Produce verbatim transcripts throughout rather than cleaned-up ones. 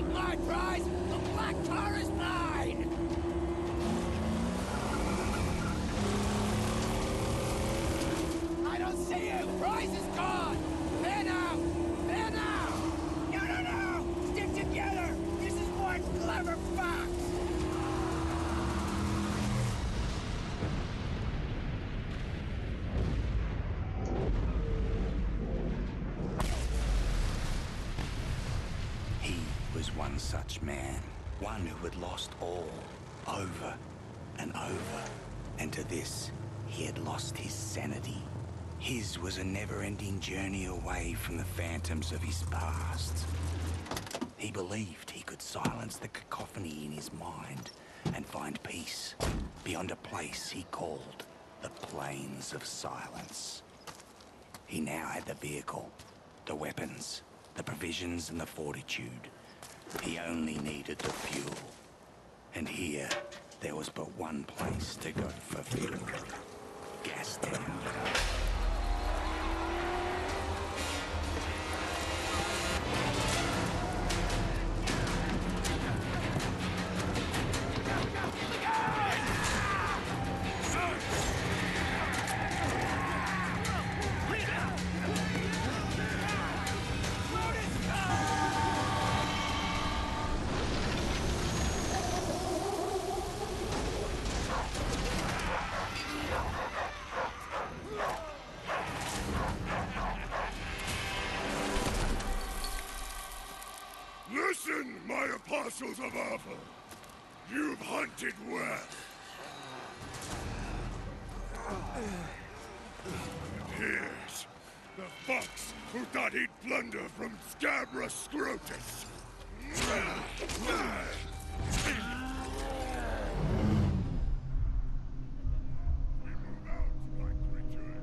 My prize, the black tar is mine! I don't see you! Prize is gone! There now! There now! No, no, no! Stick together! This is one clever fox! He was one such man, one who had lost all, over and over, and to this, he had lost his sanity. His was a never-ending journey away from the phantoms of his past. He believed he could silence the cacophony in his mind and find peace beyond a place he called the Plains of Silence. He now had the vehicle, the weapons, the provisions and the fortitude. He only needed the fuel. And here, there was but one place to go for fuel. Gastown. Listen, my apostles of Ava! You've hunted well. And here's the fox who thought he'd plunder from Scabra Scrotus. We move out like creatures.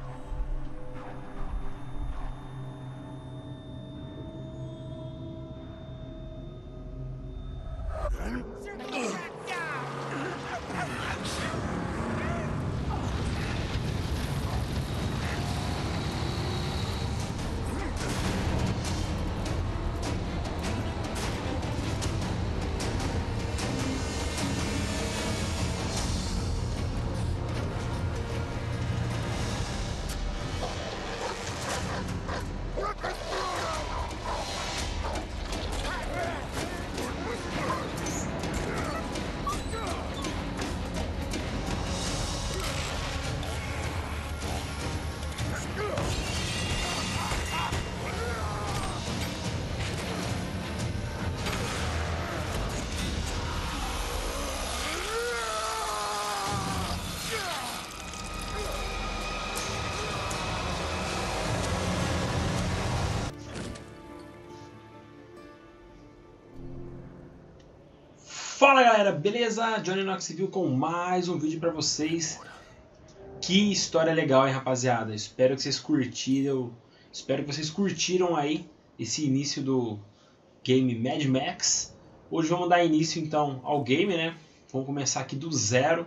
Fala galera, beleza? Johnny Knox Civil com mais um vídeo pra vocês. Que história legal, hein, rapaziada? Espero que vocês curtiram. Espero que vocês curtiram aí esse início do game Mad Max. Hoje vamos dar início então ao game, né? Vamos começar aqui do zero.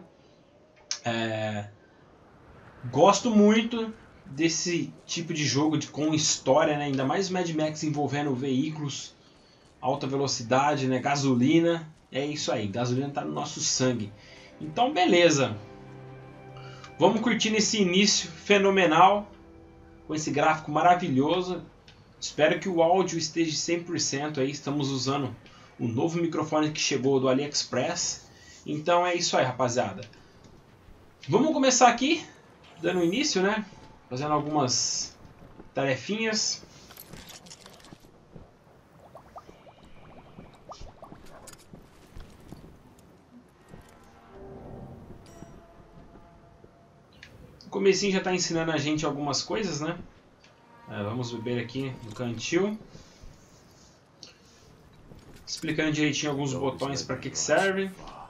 É... Gosto muito desse tipo de jogo de, com história, né? Ainda mais Mad Max envolvendo veículos, alta velocidade, né? Gasolina. É isso aí, gasolina tá no nosso sangue. Então beleza. Vamos curtir esse início fenomenal, com esse gráfico maravilhoso. Espero que o áudio esteja cem por cento aí. Estamos usando o novo microfone que chegou do AliExpress. Então é isso aí, rapaziada. Vamos começar aqui, dando início, né? Fazendo algumas tarefinhas. O comecinho já está ensinando a gente algumas coisas, né? É, vamos beber aqui no cantil. Explicando direitinho alguns botões para que que serve.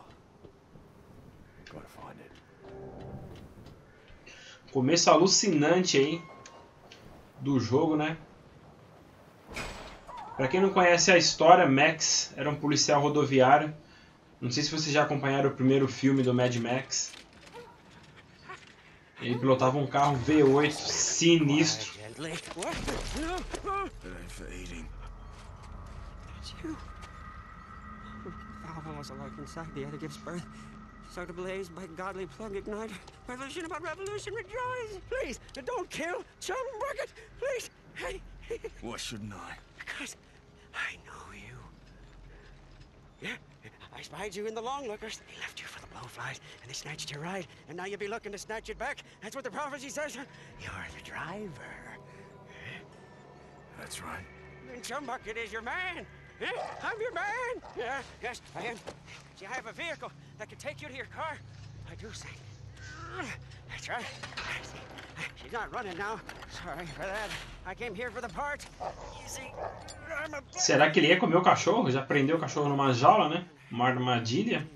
Começo alucinante aí do jogo, né? Para quem não conhece a história, Max era um policial rodoviário. Não sei se vocês já acompanharam o primeiro filme do Mad Max. Ele pilotava um carro V oito sinistro. powerful as a life inside the other gives birth. So to blaze by godly plug ignite. Revolution about revolution rejoice. Please, don't kill Chum Bucket. Please. Hey. Why shouldn't I? Because I know you. Yeah, I spied you in the Longlookers. They left you for the Blowflies, and they snatched your ride. And now you'll be looking to snatch it back. That's what the prophecy says. You're the driver. That's right. And Chum Bucket is your man. Yeah, I'm your man. Yeah, yes, I am. See, I have a vehicle that can take you to your car. I do say. That's right. See, she's not running now. Sorry for that. I came here for the parts. You see, I'm a... Será que ele ia comer o cachorro? Já prendeu o cachorro numa jaula, né? Uma armadilha.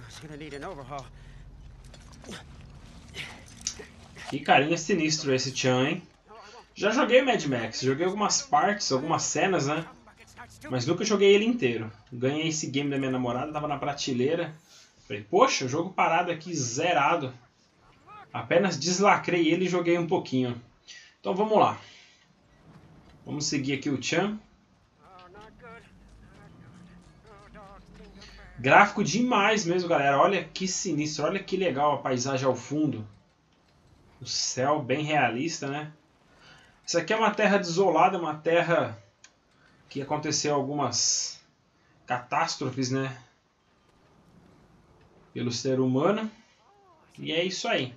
Que carinha sinistro esse Chan, hein? Já joguei Mad Max. Joguei algumas partes, algumas cenas, né? Mas nunca joguei ele inteiro. Ganhei esse game da minha namorada, tava na prateleira. Falei, poxa, jogo parado aqui, zerado. Apenas deslacrei ele e joguei um pouquinho. Então vamos lá. Vamos seguir aqui o Chan. Gráfico demais mesmo, galera. Olha que sinistro, olha que legal a paisagem ao fundo. O céu bem realista, né? Isso aqui é uma terra desolada, uma terra que aconteceu algumas catástrofes, né? Pelo ser humano. E é isso aí.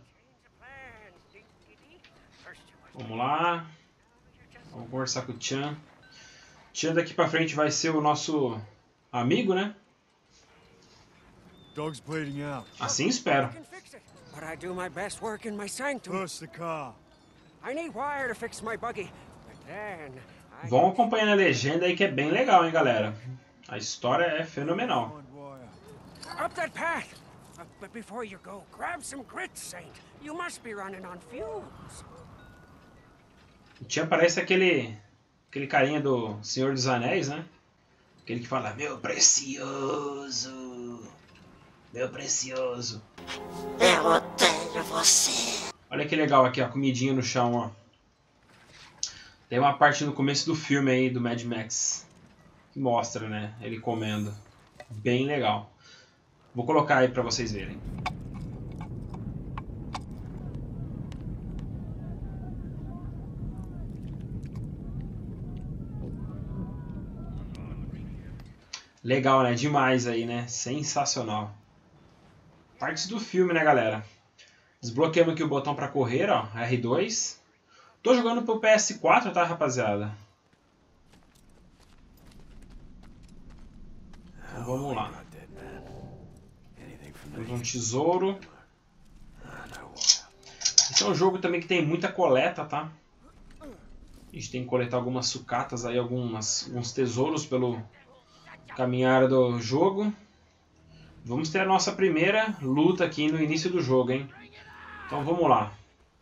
Vamos lá. Vamos conversar com o Chan. Chan daqui pra frente vai ser o nosso amigo, né? Dog's bleeding out. Assim espero. But I do my best work in my sanctum. Push the car. I need wire to fix my buggy. But then I... Vão acompanhando a legenda aí que é bem legal, hein, galera? A história é fenomenal. Up that path. Uh, but before you go, grab some grits, Saint. You must be running on fumes. O Chan parece aquele aquele carinha do Senhor dos Anéis, né? Aquele que fala, meu precioso, meu precioso. Eu odeio você. Olha que legal aqui, ó, comidinha no chão, ó. Tem uma parte no começo do filme aí do Mad Max que mostra, né, ele comendo. Bem legal. Vou colocar aí pra vocês verem. Legal, né? Demais aí, né? Sensacional. Partes do filme, né, galera? Desbloqueamos aqui o botão pra correr, ó. R dois. Tô jogando pro P S quatro, tá, rapaziada? Então vamos lá. Temos um tesouro. Esse é um jogo também que tem muita coleta, tá? A gente tem que coletar algumas sucatas aí, algumas, alguns tesouros pelo caminhar do jogo. Vamos ter a nossa primeira luta aqui no início do jogo, hein? Então vamos lá.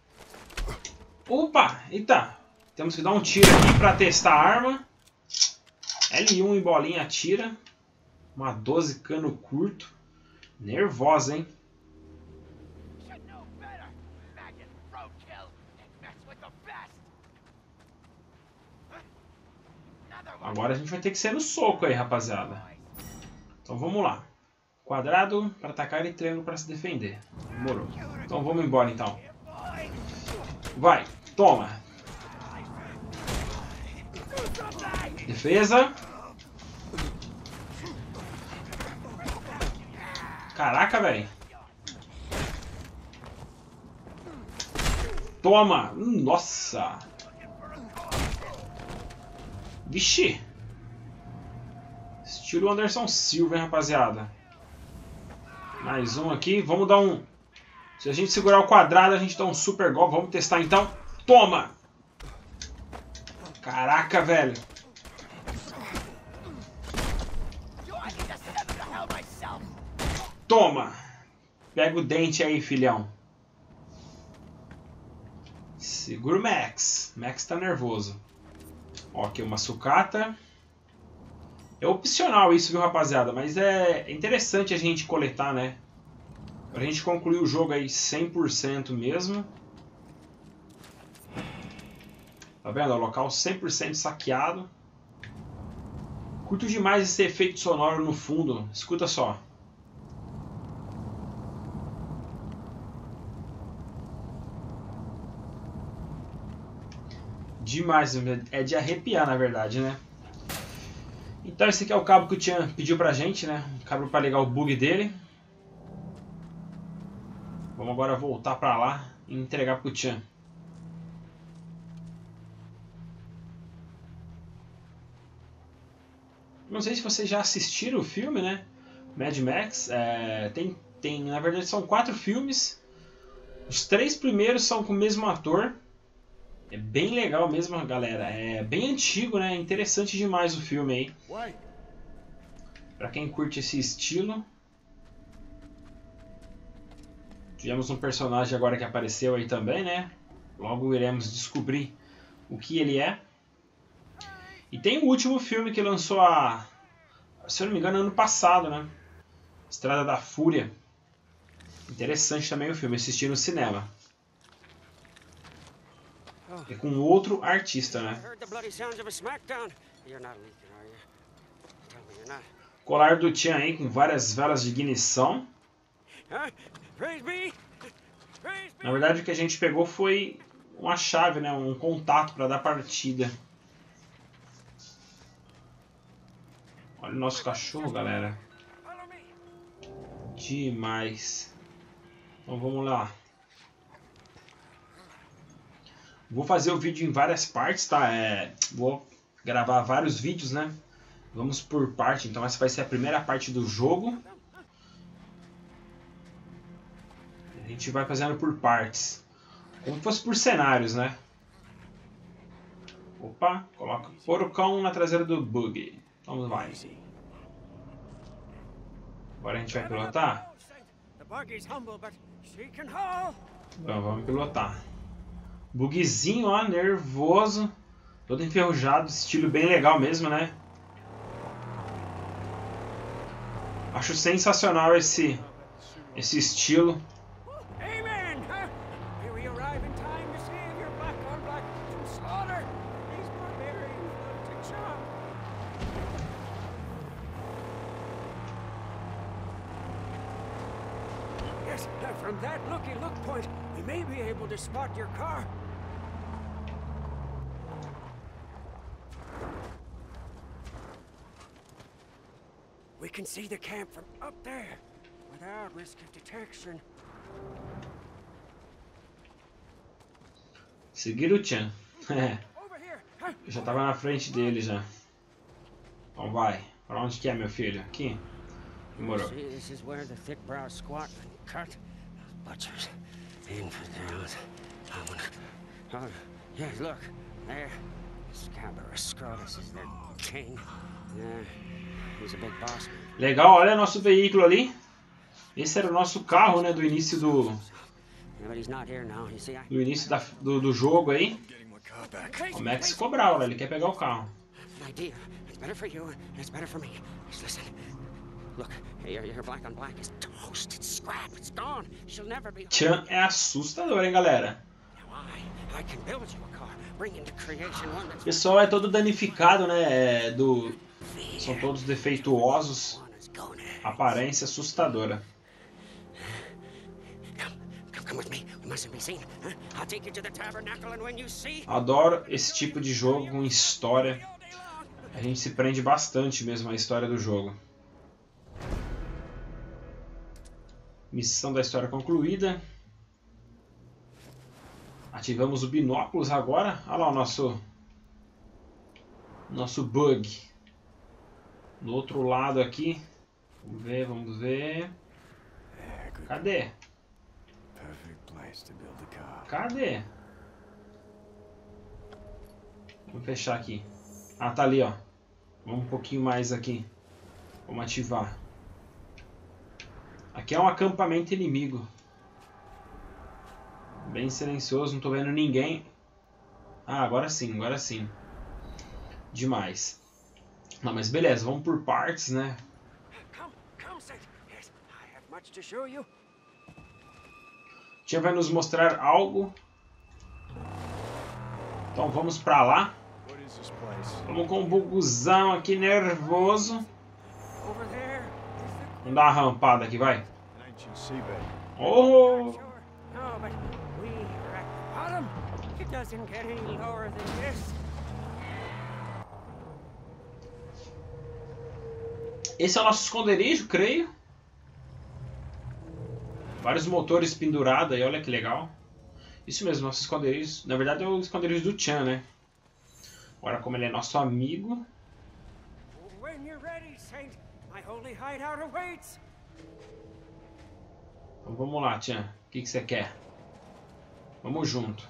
Opa! Eita! Temos que dar um tiro aqui para testar a arma. L um e bolinha atira. Uma doze cano curto. Nervosa, hein? Agora a gente vai ter que ser no soco aí, rapaziada. Então vamos lá. Quadrado para atacar e triângulo para se defender. Demorou. Então vamos embora então. Vai, toma. Defesa. Caraca, velho. Toma. Nossa. Vixe. Estilo Anderson Silva, hein, rapaziada. Mais um aqui. Vamos dar um... Se a gente segurar o quadrado, a gente dá um super golpe. Vamos testar então. Toma! Caraca, velho. Toma! Pega o dente aí, filhão. Segura o Max. Max tá nervoso. Ó, aqui uma sucata. É opcional isso, viu, rapaziada? Mas é interessante a gente coletar, né? Pra gente concluir o jogo aí cem por cento mesmo. Tá vendo? O local cem por cento saqueado. Curto demais esse efeito sonoro no fundo. Escuta só. Demais, é de arrepiar na verdade, né? Então esse aqui é o cabo que o Tian pediu pra gente, né? Um cabo pra ligar o bug dele. Vamos agora voltar pra lá e entregar pro Tian. Não sei se vocês já assistiram o filme, né? Mad Max. É, tem, tem, na verdade são quatro filmes. Os três primeiros são com o mesmo ator. É bem legal mesmo, galera. É bem antigo, né? Interessante demais o filme aí. Pra quem curte esse estilo. Tivemos um personagem agora que apareceu aí também, né? Logo iremos descobrir o que ele é. E tem o último filme que lançou a... se eu não me engano, ano passado, né? Estrada da Fúria. Interessante também o filme, assisti no cinema. E com outro artista, né? Colar do Tian aí com várias velas de ignição. Na verdade o que a gente pegou foi uma chave, né? Um contato para dar partida. Olha o nosso cachorro, galera. Demais. Então vamos lá. Vou fazer o vídeo em várias partes, tá? É, vou gravar vários vídeos, né? Vamos por parte. Então essa vai ser a primeira parte do jogo. A gente vai fazendo por partes. Como se fosse por cenários, né? Opa, coloca o porcão na traseira do bug. Vamos lá. Agora a gente vai pilotar? Então, vamos pilotar. Bugzinho, ó, nervoso. Todo enferrujado, estilo bem legal mesmo, né? Acho sensacional esse, esse estilo. From that looky look point, we may be able to spot your car. We can see the camp from up there, without risk of detection. Seguir o Tian. Eu já tava na frente dele já. Então vai. Pra onde que é, meu filho? Aqui? Demorou. This is where the thick brow squat and cut. Butchers, infidels. Oh, yeah, look, there. Scabrous Scrotus is their king. Yeah, he's a big boss. Legal, olha nosso veículo ali. Esse era o nosso carro, né, do início do do início da, do, do jogo aí. O Max ficou bravo, ele quer pegar o carro. Tian é assustador, hein, galera? O pessoal é todo danificado, né? É do... São todos defeituosos. Aparência assustadora. Adoro esse tipo de jogo com história. A gente se prende bastante mesmo à história do jogo. Missão da história concluída. Ativamos o binóculos agora. Olha lá o nosso nosso bug. No outro lado aqui. Vamos ver, vamos ver. Cadê? Cadê? Vamos fechar aqui. Ah, tá ali, ó. Vamos um pouquinho mais aqui. Vamos ativar. Aqui é um acampamento inimigo. Bem silencioso, não tô vendo ninguém. Ah, agora sim, agora sim. Demais. Não, mas beleza, vamos por partes, né? Tia vai nos mostrar algo. Então vamos pra lá. Vamos com um buguzão aqui nervoso. Vamos dar uma rampada aqui, vai. Oh! It doesn't get any lower than this. Esse é o nosso esconderijo, creio. Vários motores pendurados aí, olha que legal. Isso mesmo, nosso esconderijo. Na verdade é o esconderijo do Chan, né? Agora, como ele é nosso amigo. When you're ready, Saint, my holy hideout awaits. Então vamos lá, Chan. O que, que você quer? Vamos junto.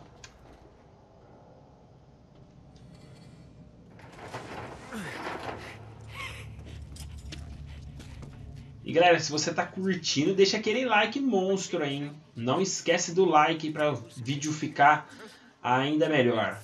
E galera, se você tá curtindo, deixa aquele like monstro aí, hein? Não esquece do like para o vídeo ficar ainda melhor.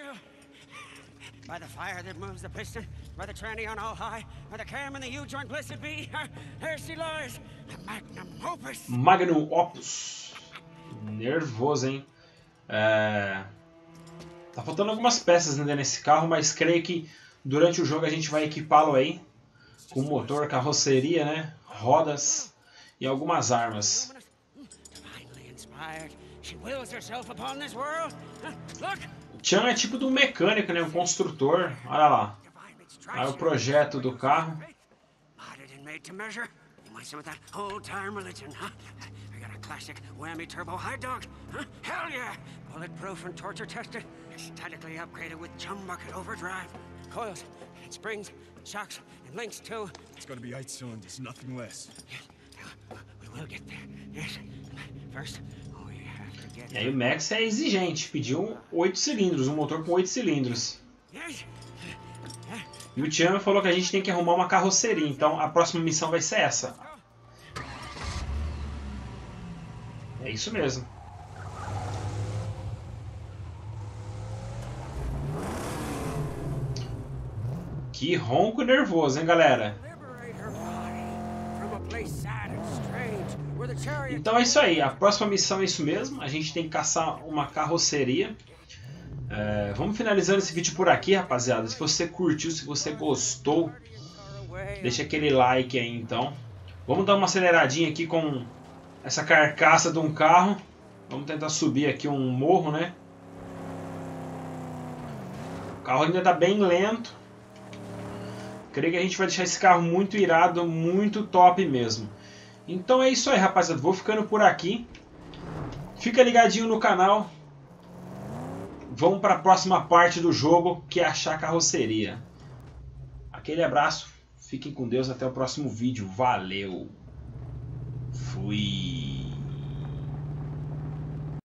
By the fire that moves the piston, by the tranny on all high, by the cam and the U-joint blessed be, there she lies, the magnum opus. Magnum Opus. Nervoso, hein? É... Tá faltando algumas peças ainda nesse carro, mas creio que durante o jogo a gente vai equipá-lo aí. Com motor, carroceria, né? Rodas e algumas armas. Chan é tipo de um mecânico, né? Um construtor. Olha lá. Olha o projeto do carro. Classic whammy turbo high dog. Huh? Hell yeah! Bulletproof and torture tested. Statically upgraded with chum bucket overdrive. Coils and springs, shocks and links too. It's gonna be eight cylinders, nothing less. Yeah, we will get there. Yes. First, we have to get. E aí o Max é exigente, pediu oito cilindros, um motor com oito cilindros. Yes. E o Chan falou que a gente tem que arrumar uma carroceria, então a próxima missão vai ser essa. É isso mesmo. Que ronco nervoso, hein, galera? Então é isso aí. A próxima missão é isso mesmo. A gente tem que caçar uma carroceria. É, vamos finalizando esse vídeo por aqui, rapaziada. Se você curtiu, se você gostou, deixa aquele like aí, então. Vamos dar uma aceleradinha aqui com essa carcaça de um carro. Vamos tentar subir aqui um morro, né? O carro ainda está bem lento. Creio que a gente vai deixar esse carro muito irado, muito top mesmo. Então é isso aí, rapaziada. Vou ficando por aqui. Fica ligadinho no canal. Vamos para a próxima parte do jogo, que é achar a carroceria. Aquele abraço. Fiquem com Deus. Até o próximo vídeo. Valeu. Fui.